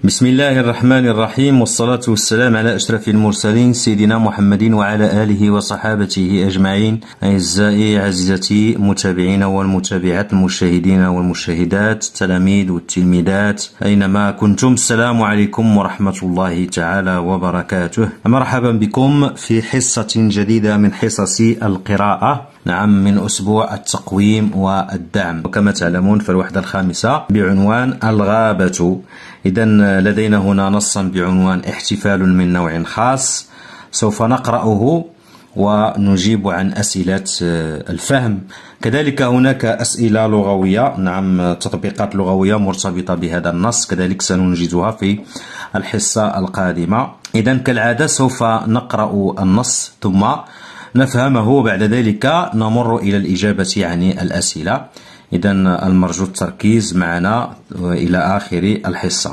بسم الله الرحمن الرحيم، والصلاة والسلام على أشرف المرسلين سيدنا محمد وعلى آله وصحابته أجمعين. أعزائي عزيزتي متابعين والمتابعات، المشاهدين والمشاهدات، التلاميذ والتلميذات أينما كنتم، السلام عليكم ورحمة الله تعالى وبركاته. مرحبا بكم في حصة جديدة من حصص القراءة، نعم، من أسبوع التقويم والدعم. وكما تعلمون فالوحدة الخامسة بعنوان الغابة. إذن لدينا هنا نصا بعنوان احتفال من نوع خاص، سوف نقرأه ونجيب عن أسئلة الفهم. كذلك هناك أسئلة لغوية، نعم، تطبيقات لغوية مرتبطة بهذا النص، كذلك سننجزها في الحصة القادمة. إذن كالعادة سوف نقرأ النص ثم نفهمه، وبعد ذلك نمر إلى الإجابة عن الأسئلة. إذن المرجو التركيز معنا إلى آخر الحصة.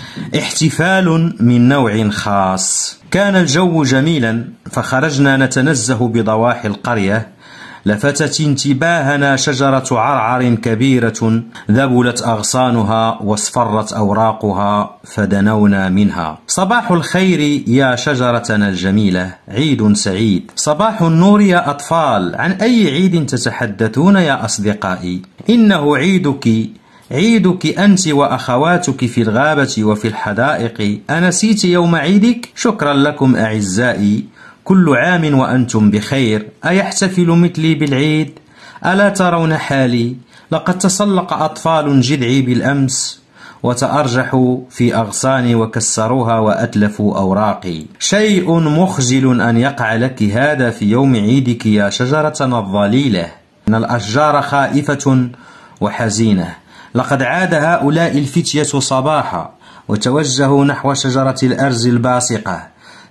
احتفال من نوع خاص. كان الجو جميلا فخرجنا نتنزه بضواحي القرية. لفتت انتباهنا شجرة عرعر كبيرة ذبلت أغصانها واصفرت أوراقها، فدنونا منها. صباح الخير يا شجرتنا الجميلة، عيد سعيد. صباح النور يا أطفال، عن أي عيد تتحدثون يا أصدقائي؟ إنه عيدك أنت وأخواتك في الغابة وفي الحدائق. أنسيت يوم عيدك؟ شكرا لكم أعزائي، كل عام وأنتم بخير. أيحتفل مثلي بالعيد؟ ألا ترون حالي؟ لقد تسلق أطفال جذعي بالأمس وتأرجحوا في أغصاني وكسروها وأتلفوا أوراقي. شيء مخجل أن يقع لك هذا في يوم عيدك يا شجرتنا الظليلة. إن الأشجار خائفة وحزينة. لقد عاد هؤلاء الفتية صباحا وتوجهوا نحو شجرة الأرز الباسقة،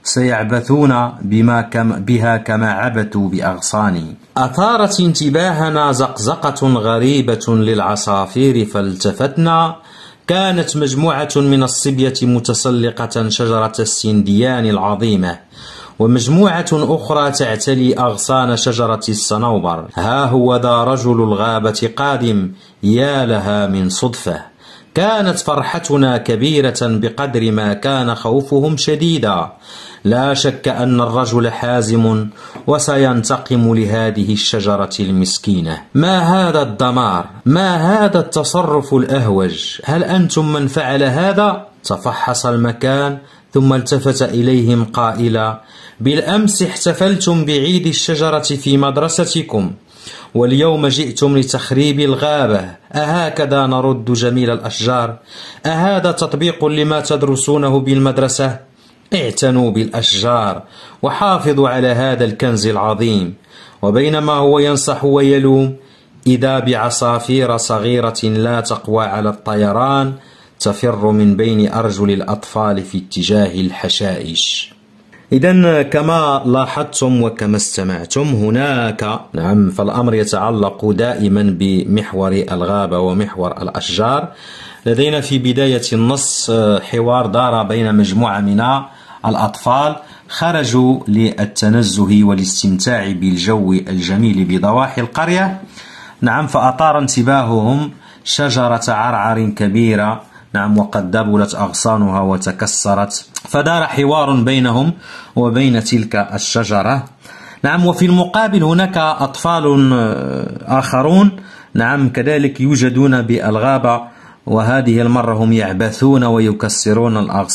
سيعبثون بها كما عبثوا بأغصاني. أثارت انتباهنا زقزقة غريبة للعصافير فالتفتنا. كانت مجموعة من الصبية متسلقة شجرة السنديان العظيمة، ومجموعة أخرى تعتلي أغصان شجرة الصنوبر. ها هو ذا رجل الغابة قادم، يا لها من صدفة. كانت فرحتنا كبيرة بقدر ما كان خوفهم شديدا. لا شك أن الرجل حازم وسينتقم لهذه الشجرة المسكينة. ما هذا الدمار؟ ما هذا التصرف الأهوج؟ هل أنتم من فعل هذا؟ تفحص المكان ثم التفت إليهم قائلا: بالأمس احتفلتم بعيد الشجرة في مدرستكم، واليوم جئتم لتخريب الغابة. أهكذا نرد جميل الأشجار؟ أهذا تطبيق لما تدرسونه بالمدرسة؟ اعتنوا بالأشجار وحافظوا على هذا الكنز العظيم. وبينما هو ينصح ويلوم، إذا بعصافير صغيرة لا تقوى على الطيران تفر من بين أرجل الأطفال في اتجاه الحشائش. إذن كما لاحظتم وكما استمعتم هناك، نعم، فالأمر يتعلق دائما بمحور الغابة ومحور الأشجار. لدينا في بداية النص حوار دار بين مجموعة من الأطفال خرجوا للتنزه والاستمتاع بالجو الجميل بضواحي القرية، نعم، فأثار انتباههم شجرة عرعر كبيرة، نعم، وقد دبلت أغصانها وتكسرت. فدار حوار بينهم وبين تلك الشجرة، نعم. وفي المقابل هناك أطفال آخرون، نعم، كذلك يوجدون بالغابة، وهذه المرة هم يعبثون ويكسرون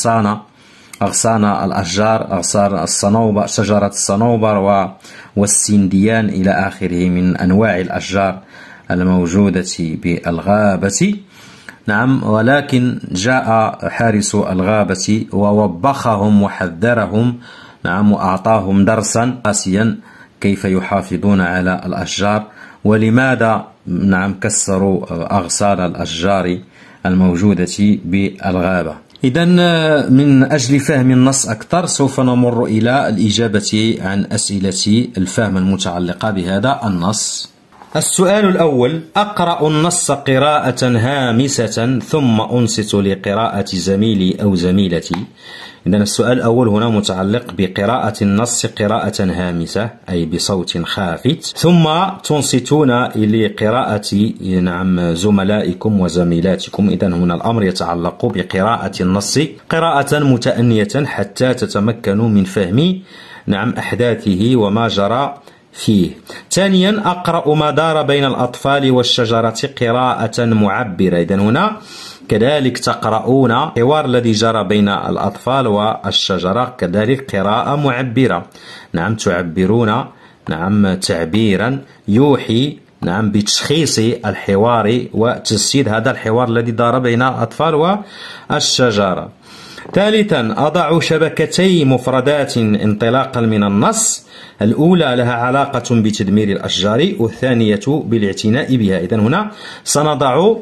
أغصان الأشجار، أغصان الصنوبر، شجرة الصنوبر والسنديان إلى آخره من أنواع الأشجار الموجودة بالغابة، نعم. ولكن جاء حارس الغابة ووبخهم وحذرهم، نعم، وأعطاهم درسا قاسيا كيف يحافظون على الأشجار ولماذا، نعم، كسروا أغصان الأشجار الموجودة بالغابة. إذن من أجل فهم النص أكثر سوف نمر إلى الإجابة عن أسئلة الفهم المتعلقة بهذا النص. السؤال الأول: أقرأ النص قراءة هامسة ثم أنصت لقراءة زميلي أو زميلتي. إذن السؤال الأول هنا متعلق بقراءة النص قراءة هامسة أي بصوت خافت، ثم تنصتون لقراءة زملائكم وزميلاتكم. إذن هنا الأمر يتعلق بقراءة النص قراءة متأنية حتى تتمكنوا من فهم أحداثه وما جرى فيه. ثانيا: أقرأ ما دار بين الأطفال والشجرة قراءة معبرة. إذن هنا كذلك تقرؤون الحوار الذي جرى بين الأطفال والشجرة كذلك قراءة معبرة. تعبرون تعبيرا يوحي بتشخيص الحوار وتجسيد هذا الحوار الذي دار بين الأطفال والشجرة. ثالثا: أضع شبكتي مفردات انطلاقا من النص، الأولى لها علاقة بتدمير الأشجار والثانية بالاعتناء بها. إذن هنا سنضع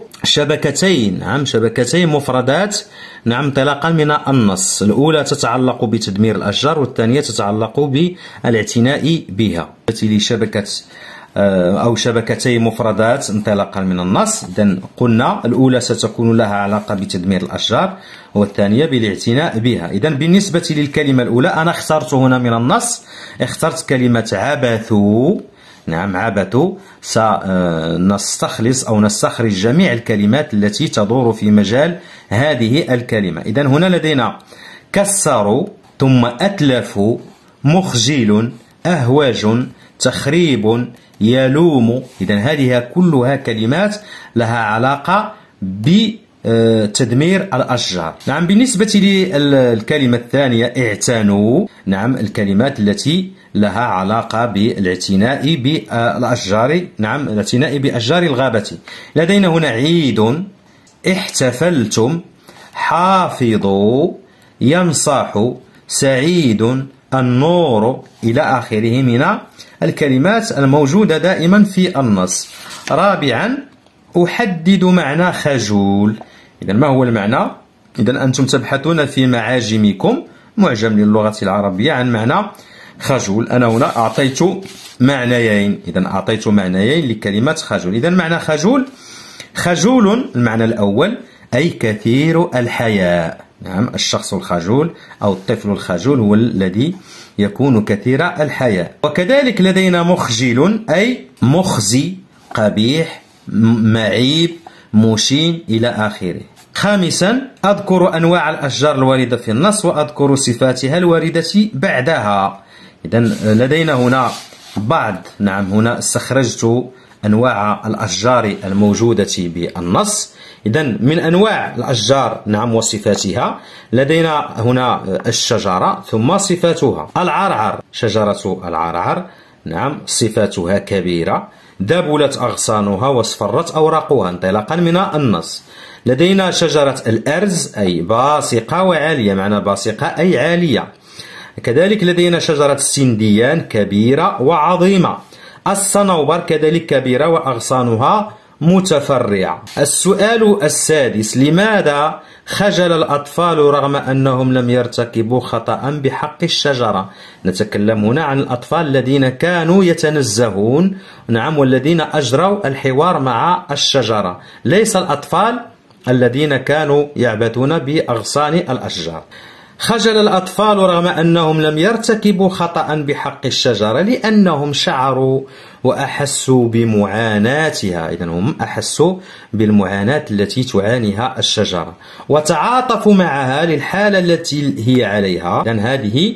شبكتين مفردات انطلاقا من النص، الأولى تتعلق بتدمير الأشجار والثانية تتعلق بالاعتناء بها. لشبكة أو شبكتي مفردات انطلاقا من النص، إذن قلنا الأولى ستكون لها علاقة بتدمير الأشجار والثانية بالاعتناء بها. إذن بالنسبة للكلمة الأولى أنا اخترت هنا من النص، اخترت كلمة عبثوا. عبثوا. سنستخلص أو نستخرج جميع الكلمات التي تدور في مجال هذه الكلمة. إذن هنا لدينا كسروا، ثم أتلفوا، مخجل، أهواج، تخريب، يلوم. إذن هذه كلها كلمات لها علاقة بتدمير الأشجار. بالنسبة للكلمة الثانية اعتنوا، الكلمات التي لها علاقة بالاعتناء بالأشجار، الاعتناء بأشجار الغابة. لدينا هنا عيد، احتفلتم، حافظوا، ينصح، سعيد، النور، إلى آخره من الكلمات الموجودة دائما في النص. رابعا: أحدد معنى خجول. إذن ما هو المعنى؟ إذن أنتم تبحثون في معاجمكم، معجم للغة العربية، عن معنى خجول. أنا هنا أعطيت معنيين، إذن أعطيت معنيين لكلمة خجول. إذن معنى خجول المعنى الأول أي كثير الحياء. الشخص الخجول أو الطفل الخجول هو الذي يكون كثير الحياء. وكذلك لدينا مخجل أي مخزي، قبيح، معيب، مشين، إلى آخره. خامسا: أذكر أنواع الأشجار الواردة في النص وأذكر صفاتها الواردة بعدها. إذن لدينا هنا بعض هنا استخرجت أنواع الأشجار الموجودة بالنص. إذن من أنواع الأشجار وصفاتها لدينا هنا الشجرة ثم صفاتها. العرعر، شجرة العرعر، صفاتها كبيرة، دبلت أغصانها واصفرت أوراقها، انطلاقا من النص. لدينا شجرة الأرز أي باسقة وعالية، معنى باسقة أي عالية. كذلك لدينا شجرة السنديان كبيرة وعظيمة. الصنوبر كذلك كبيرة وأغصانها متفرعة. السؤال السادس: لماذا خجل الأطفال رغم أنهم لم يرتكبوا خطأ بحق الشجرة؟ نتكلم هنا عن الأطفال الذين كانوا يتنزهون والذين أجروا الحوار مع الشجرة، ليس الأطفال الذين كانوا يعبثون بأغصان الأشجار. خجل الأطفال رغم أنهم لم يرتكبوا خطأ بحق الشجرة لأنهم شعروا وأحسوا بمعاناتها. إذن هم أحسوا بالمعاناة التي تعانيها الشجرة وتعاطفوا معها للحالة التي هي عليها. لأن هذه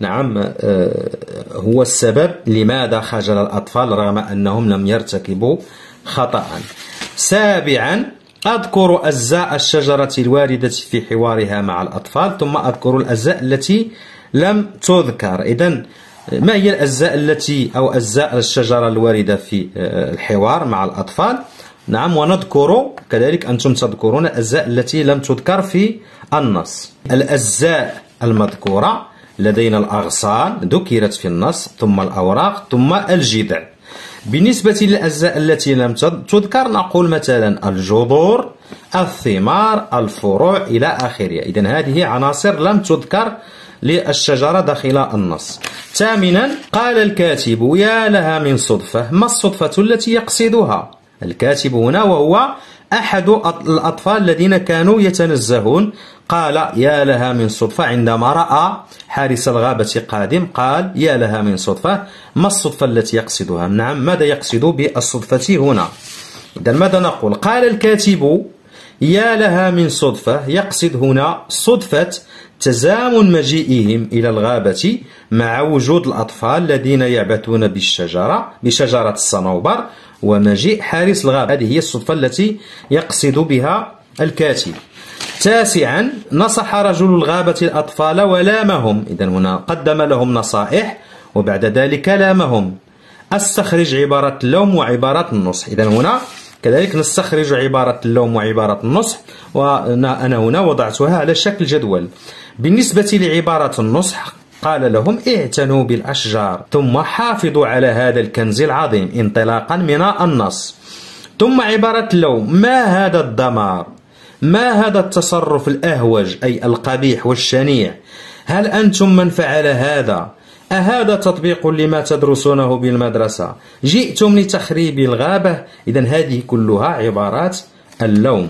هو السبب لماذا خجل الأطفال رغم أنهم لم يرتكبوا خطأ. سابعا: أذكر أجزاء الشجرة الواردة في حوارها مع الأطفال، ثم أذكر الأجزاء التي لم تذكر. إذن ما هي الأجزاء التي أو أجزاء الشجرة الواردة في الحوار مع الأطفال؟ ونذكر كذلك أنتم تذكرون الأجزاء التي لم تذكر في النص. الأجزاء المذكورة لدينا الأغصان ذكرت في النص، ثم الأوراق، ثم الجذع. بالنسبة للأجزاء التي لم تذكر نقول مثلا الجذور، الثمار، الفروع، إلى آخره. إذن هذه عناصر لم تذكر للشجرة داخل النص. ثامنا قال الكاتب يا لها من صدفة. ما الصدفة التي يقصدها الكاتب هنا وهو أحد الأطفال الذين كانوا يتنزهون؟ قال يا لها من صدفة عندما رأى حارس الغابة قادم قال يا لها من صدفة. ما الصدفة التي يقصدها؟ نعم، ماذا يقصد بالصدفة هنا؟ إذا ماذا نقول؟ قال الكاتب يا لها من صدفة، يقصد هنا صدفة تزامن مجيئهم إلى الغابة مع وجود الأطفال الذين يعبثون بشجرة الصنوبر ومجيء حارس الغابة. هذه هي الصدفة التي يقصد بها الكاتب. تاسعا نصح رجل الغابة الأطفال ولامهم. إذن هنا قدم لهم نصائح وبعد ذلك لامهم. استخرج عبارة اللوم وعبارة النصح. إذن هنا كذلك نستخرج عبارة اللوم وعبارة النصح، وأنا هنا وضعتها على شكل جدول. بالنسبة لعبارة النصح قال لهم اعتنوا بالأشجار ثم حافظوا على هذا الكنز العظيم انطلاقا من النص. ثم عبارة اللوم ما هذا الدمار، ما هذا التصرف الأهوج أي القبيح والشنيع، هل أنتم من فعل هذا؟ أهذا تطبيق لما تدرسونه بالمدرسة؟ جئتم لتخريب الغابة؟ إذن هذه كلها عبارات اللوم.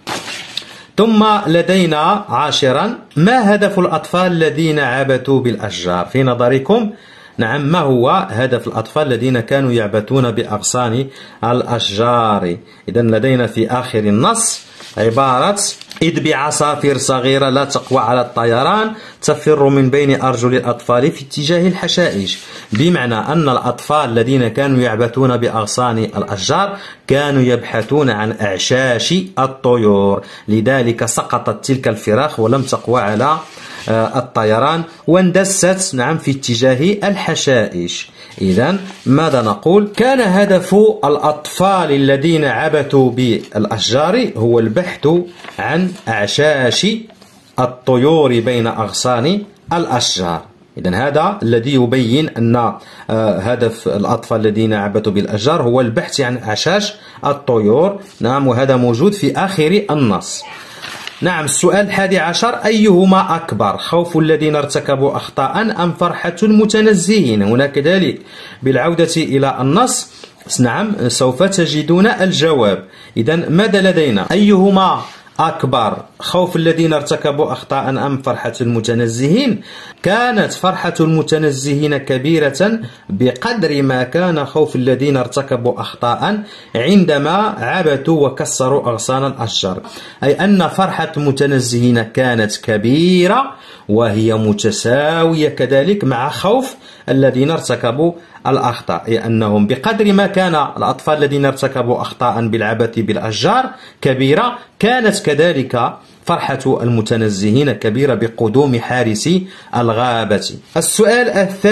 ثم لدينا عاشرا ما هدف الأطفال الذين عبثوا بالأشجار في نظركم؟ نعم، ما هو هدف الأطفال الذين كانوا يعبثون بأغصان الأشجار؟ إذن لدينا في آخر النص عبارة إذ بعصافير صغيرة لا تقوى على الطيران تفر من بين أرجل الأطفال في اتجاه الحشائش، بمعنى أن الأطفال الذين كانوا يعبثون بأغصان الأشجار كانوا يبحثون عن أعشاش الطيور، لذلك سقطت تلك الفراخ ولم تقوى على الطيران واندست في اتجاه الحشائش. إذن ماذا نقول؟ كان هدف الأطفال الذين عبثوا بالأشجار هو البحث عن أعشاش الطيور بين أغصان الأشجار. إذن هذا الذي يبين أن هدف الأطفال الذين عبثوا بالأشجار هو البحث عن أعشاش الطيور. نعم، وهذا موجود في آخر النص. نعم، السؤال 11 أيهما أكبر، خوف الذين ارتكبوا أخطاء أم فرحة المتنزهين؟ هنا كذلك بالعودة إلى النص نعم سوف تجدون الجواب. إذن ماذا لدينا؟ أيهما أكبر، خوف الذين ارتكبوا أخطاء أم فرحة المتنزهين؟ كانت فرحة المتنزهين كبيرة بقدر ما كان خوف الذين ارتكبوا أخطاء عندما عبثوا وكسروا أغصان الأشجار، أي أن فرحة المتنزهين كانت كبيرة وهي متساوية كذلك مع خوف الذين ارتكبوا الأخطاء، أي أنهم بقدر ما كان الأطفال الذين ارتكبوا أخطاء بالعبث بالأشجار كبيرة كانت كذلك فرحة المتنزهين كبيرة بقدوم حارس الغابة. السؤال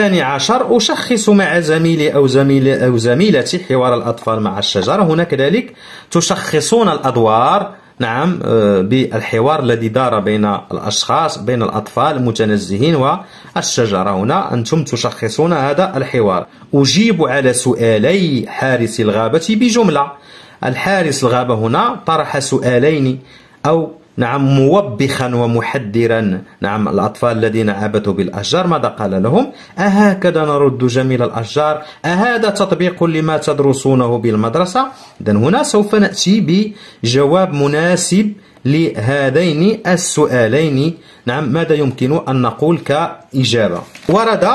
12 أشخص مع زميلي أو زميلتي حوار الأطفال مع الشجرة. هنا كذلك تشخصون الأدوار نعم بالحوار الذي دار بين الأشخاص بين الأطفال المتنزهين والشجرة. هنا أنتم تشخصون هذا الحوار. أجيب على سؤالي حارس الغابة بجملة. الحارس الغابة هنا طرح سؤالين أو نعم موبخا ومحذرا نعم الأطفال الذين عبثوا بالأشجار. ماذا قال لهم؟ أهكذا نرد جميل الأشجار؟ أهذا تطبيق لما تدرسونه بالمدرسة؟ إذن هنا سوف نأتي بجواب مناسب لهذين السؤالين. نعم، ماذا يمكن أن نقول كإجابة؟ ورد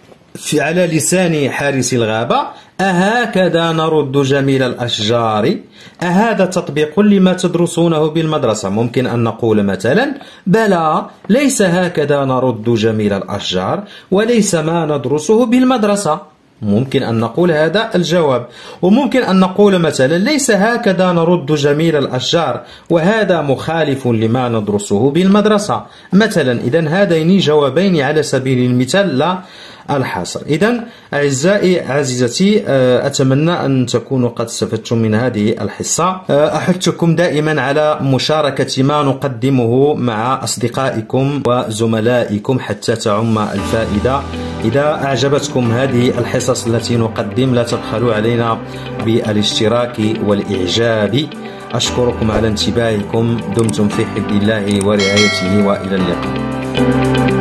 على لسان حارس الغابة أهكذا نرد جميل الأشجار؟ أهذا تطبيق لما تدرسونه بالمدرسة؟ ممكن أن نقول مثلا بلى، ليس هكذا نرد جميل الأشجار وليس ما ندرسه بالمدرسة. ممكن أن نقول هذا الجواب. وممكن أن نقول مثلا ليس هكذا نرد جميل الأشجار وهذا مخالف لما ندرسه بالمدرسة مثلا. إذن هذين جوابين على سبيل المثال لا الحصر. إذن أعزائي عزيزتي أتمنى أن تكونوا قد استفدتم من هذه الحصة. أحثكم دائما على مشاركة ما نقدمه مع أصدقائكم وزملائكم حتى تعم الفائدة. إذا أعجبتكم هذه الحصص التي نقدم لا تبخلوا علينا بالاشتراك والإعجاب. أشكركم على انتباهكم. دمتم في حفظ الله ورعايته وإلى اللقاء.